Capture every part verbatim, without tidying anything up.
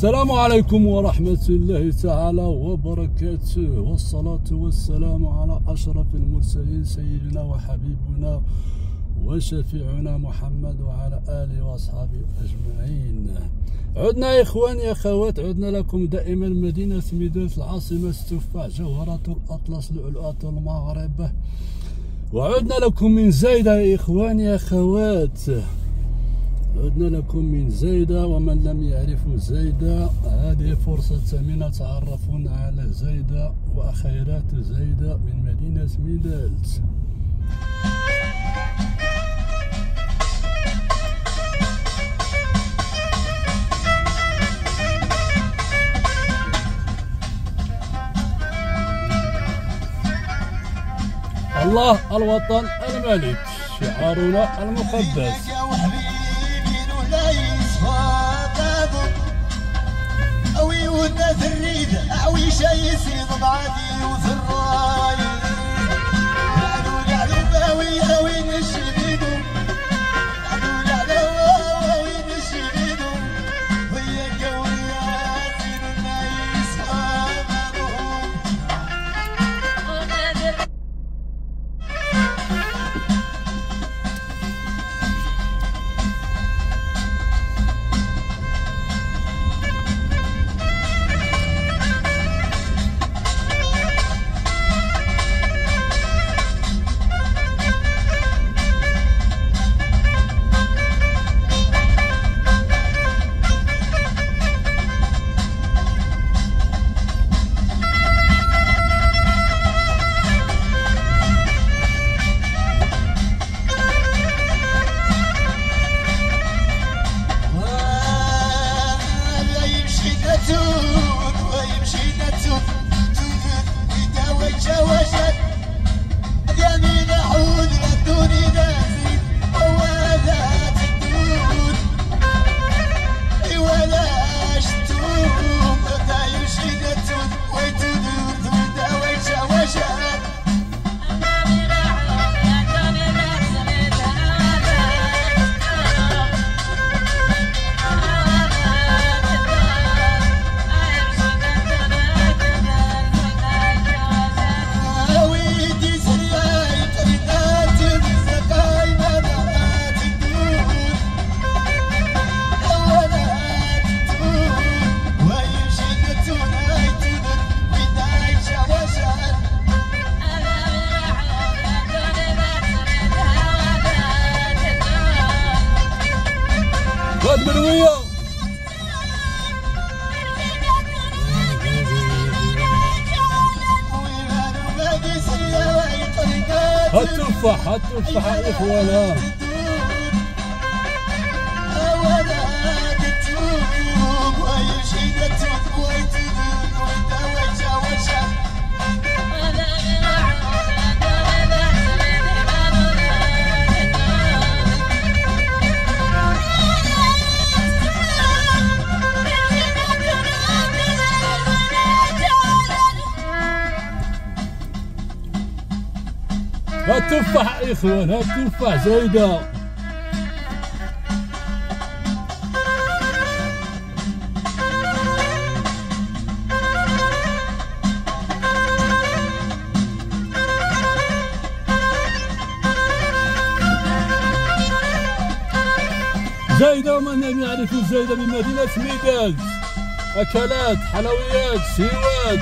السلام عليكم ورحمة الله تعالى وبركاته، والصلاة والسلام على أشرف المرسلين سيدنا وحبيبنا وشفيعنا محمد وعلى آله وأصحابه أجمعين. عدنا يا إخواني يا أخوات، عدنا لكم دائما مدينة ميدالت العاصمة التفاح جوهرة الأطلس لؤلؤة المغرب، وعدنا لكم من زايدة يا إخواني يا أخوات، عدنا لكم من زايدة. ومن لم يعرفوا زايدة هذه فرصة ثمينة تعرفون على زايدة وخيرات زايدة من مدينة ميدالت. الله الوطن الملك شعارنا المقدس. أوي ودنا في الريد أعوي شي يسيد بعدي وفي الراي قالوا قالوا باوي أوي نشيدو قالوا قالوا أوي نشيدو وهي قويات النايس فاضلهم. التفاح التفاح يا إخوانا. التفاح يا إخوان، التفاح زايدة. زايدة ومن لم يعرف زايدة بمدينة ميدالت، أكلات، حلويات، سيوات،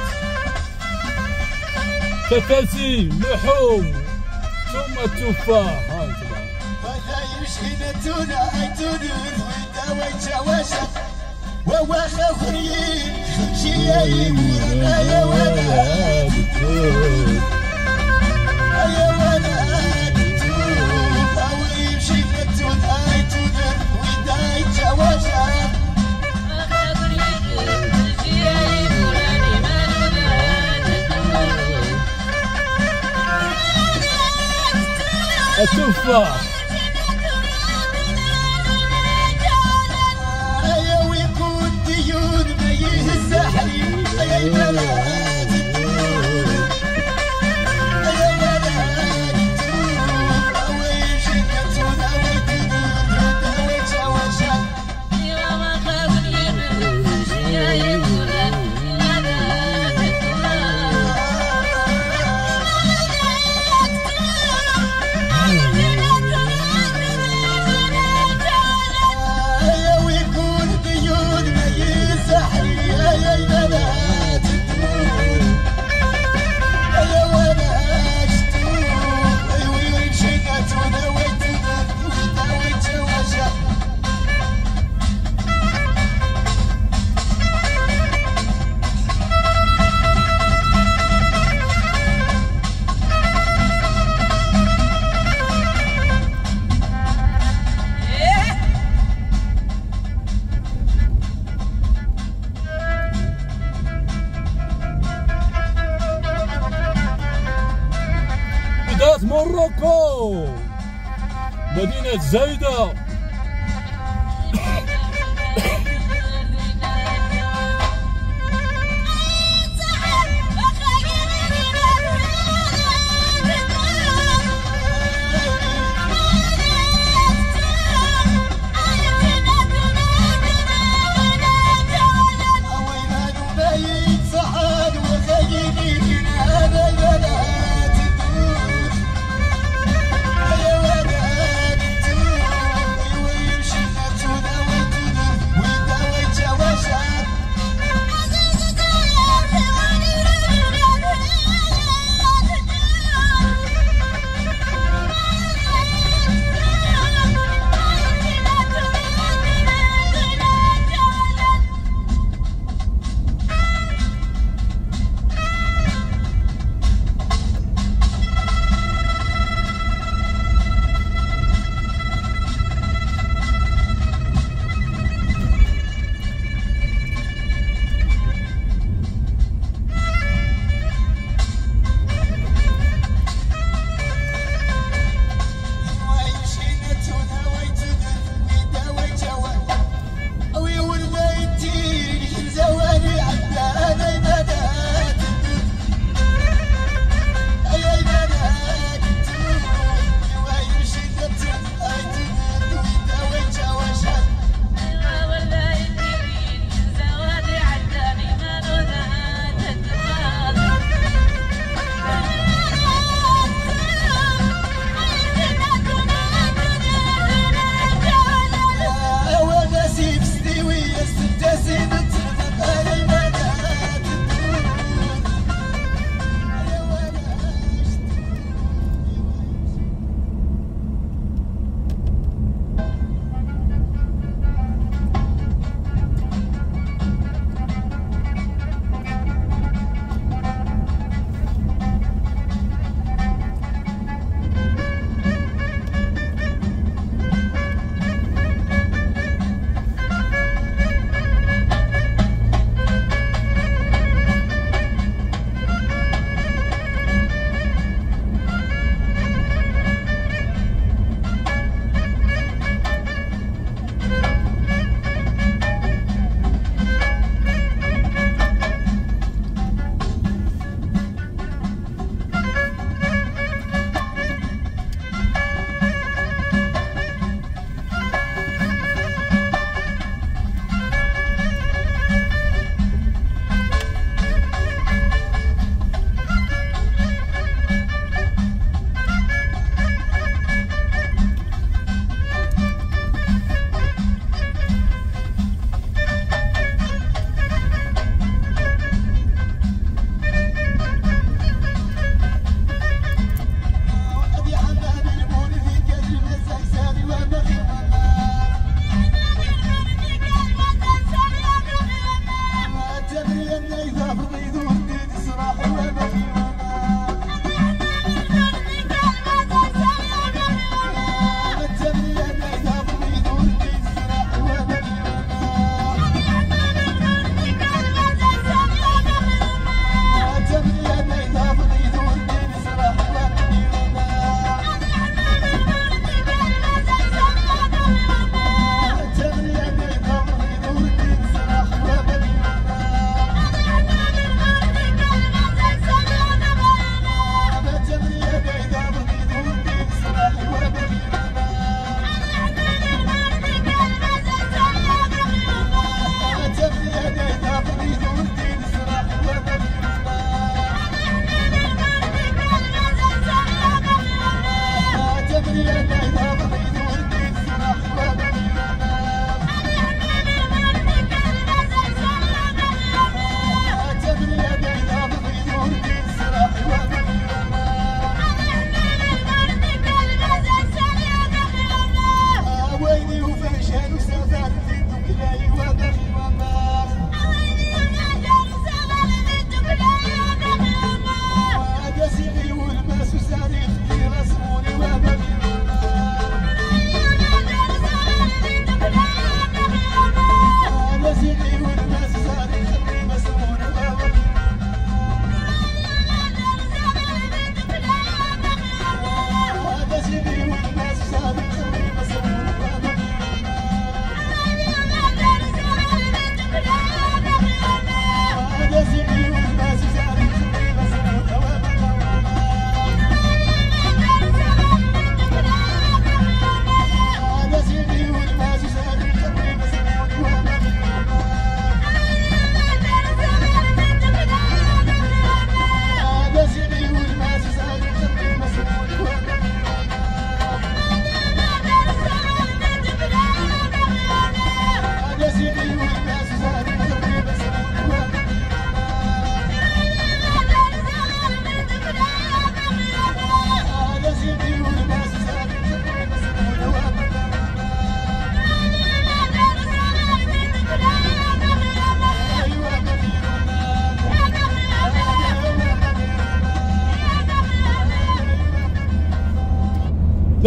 تفاسي، لحوم، ثم التفاح. هاي طبعا ولا يمشي نتونا تدور ويدا ويتشوشة وواخا خريين خمشي يمورنا يا ولاد التوب يا ولاد التوب. أو يمشي نتونا تدور ويدا يتشوشة التفاح. يا ويكون ديون ما يهز حليب يا البلد الدور يا ولد الدور. أوي جنة أوي تدور أوي تشوشة زايدة with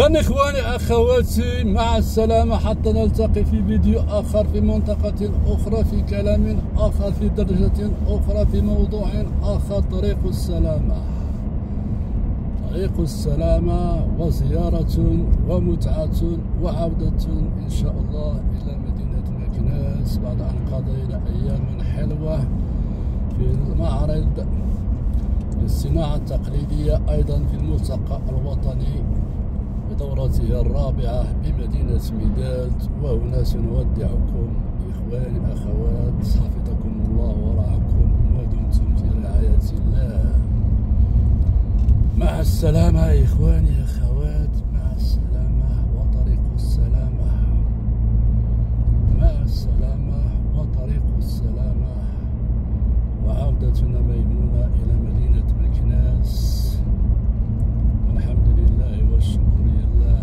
إذا إخواني أخواتي مع السلامة، حتى نلتقي في فيديو آخر في منطقة أخرى، في كلام آخر، في درجة أخرى، في موضوع آخر. طريق السلامة، طريق السلامة، وزيارة ومتعة وعودة إن شاء الله إلى مدينة مكناس بعد أن قضينا أياما حلوة في المعرض للصناعة التقليدية، أيضا في الملتقى الوطني بدورته الرابعة بمدينة ميدالت. وهنا سنودعكم إخواني أخوات، حفظكم الله ورعاكم ودمتم في رعاية الله. مع السلامة إخواني أخوات، مع السلامة وطريق السلامة، مع السلامة وطريق السلامة، وعودتنا ميمونة إلى مدينة مكناس. والحمد لله والشكر لله.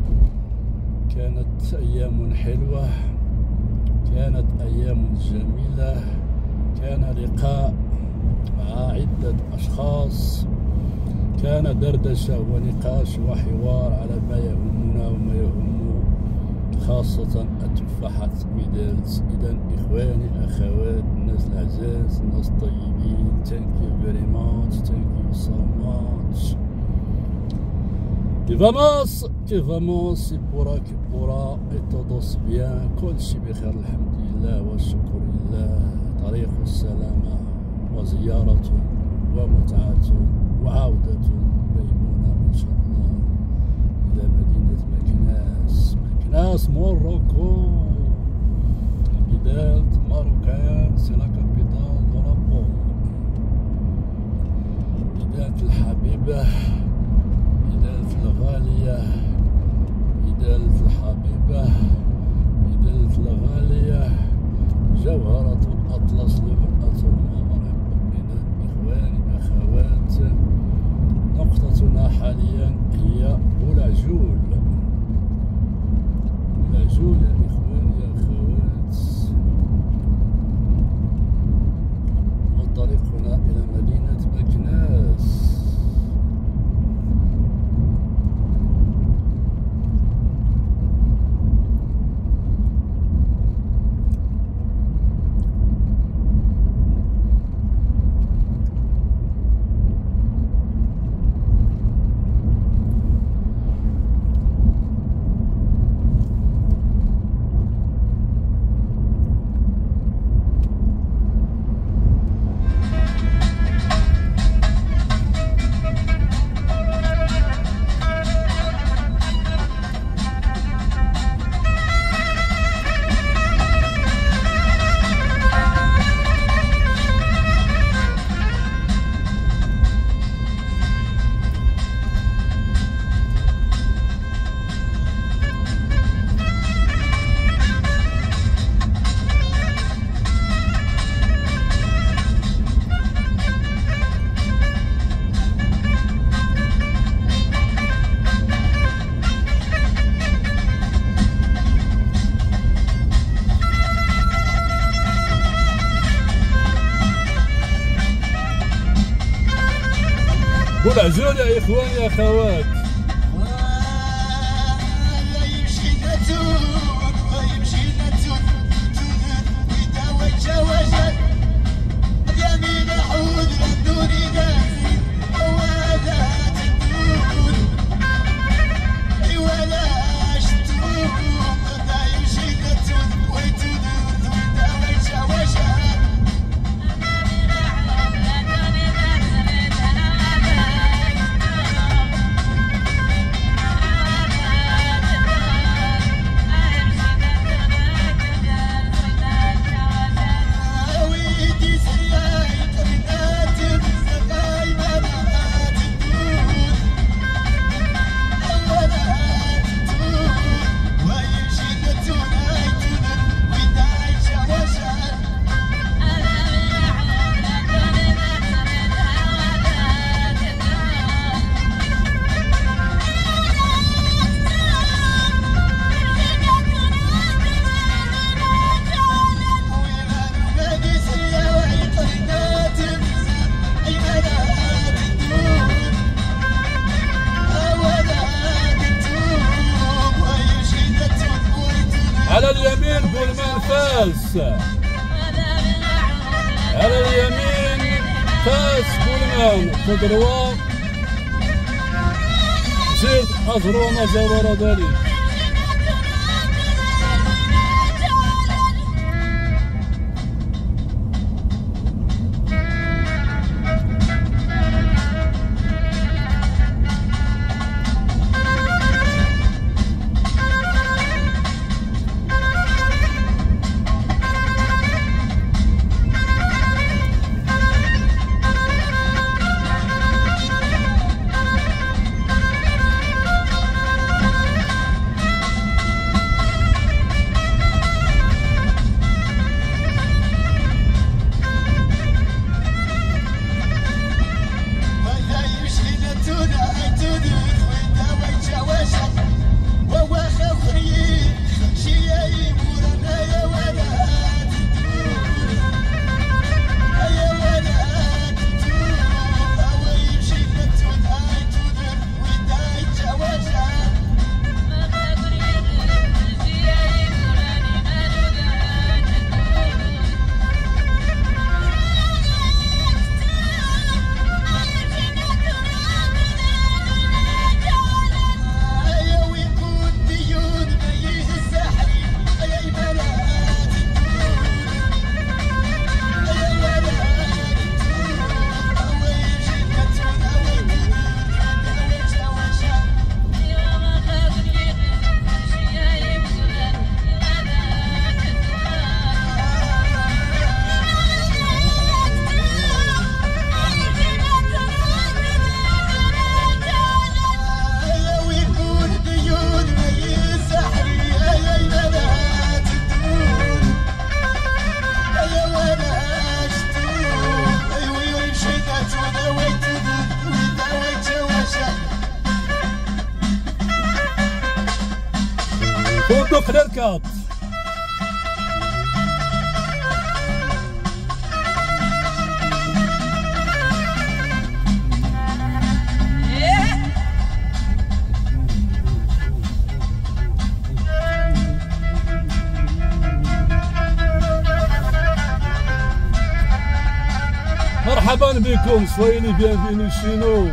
كانت أيام حلوة، كانت أيام جميلة، كان لقاء مع عدة أشخاص، كان دردشة ونقاش وحوار على ما يهمنا وما يهم خاصة التفاحة ميدالت. إذا إخواني أخوات، الناس الأعزاز، الناس الطيبين، thank you very much, thank you so much. كي فاموس كي فاموس سي بورا كي بورا اي تودوس بيان، كلشي بخير الحمد لله والشكر لله. طريق السلامة وزيارة ومتعة وعودة ميمونة إن شاء الله إلى مدينة مكناس. مكناس موروكو، ميدالت ماروكان، سي لا كابيتال دو لا بون. ميدالت الحبيبة، ميدالت الغالية، ميدالت الحبيبة، ميدالت الغالية، جوهرة الأطلس لمرأة المغرب. إذا إخواني أخوات، نقطتنا حاليا هي بولعجول. بولعجول يا إخواني يا أخوات، وطريقنا إلى مدينة مكناس. بولعجول يا إخواني يا أخوات. يمشي نتون ويمشي نتون تونت ويداوي الجواجات يمين عود لندوني داسي وولات الدون ولاش تون غدا يمشي نتون ويتونت ويداوي الجواجات. بولمان فاس، على اليمين فاس بولمان خضروة زيد أجرومة جوار ذلك. فندق الاركاط. مرحبا بكم، soyez les bienvenus chez nous.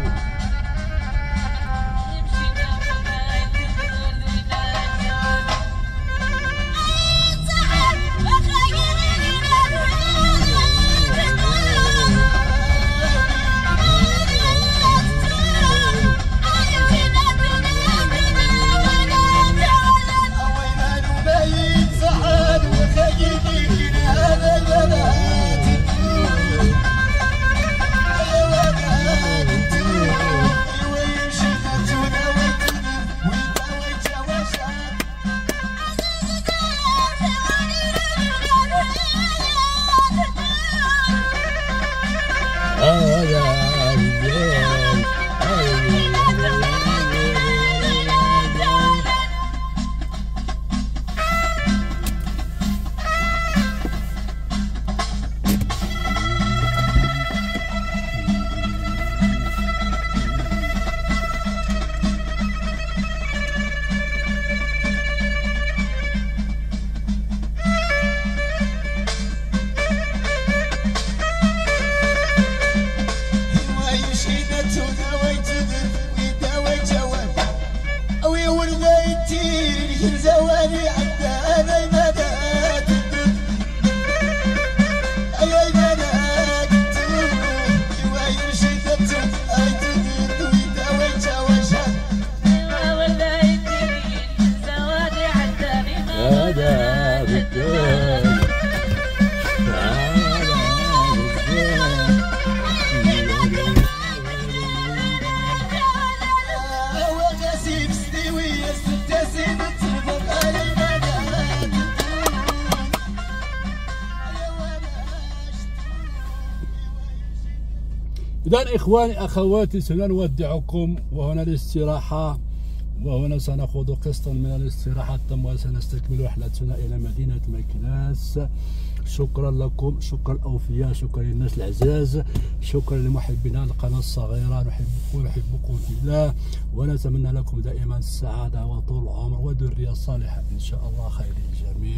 إذن إخواني أخواتي سنودعكم، وهنا الاستراحة، وهنا سنأخذ قسطا من الاستراحة ثم سنستكمل رحلتنا إلى مدينة مكناس. شكرا لكم، شكرا الأوفياء، شكرا للناس العزاز، شكرا لمحبينا القناة الصغيرة، نحبكم نحبكم في الله، ونتمنى لكم دائما السعادة وطول العمر وذرية صالحة إن شاء الله خير للجميع.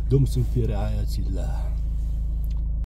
دمتم في رعاية الله.